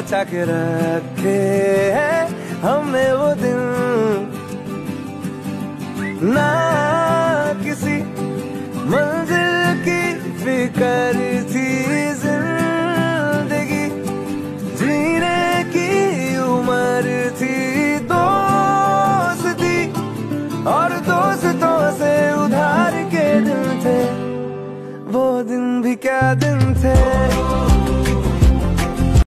बचा के रखे हैं हमें वो दिन, ना किसी मंजिल की फिक्र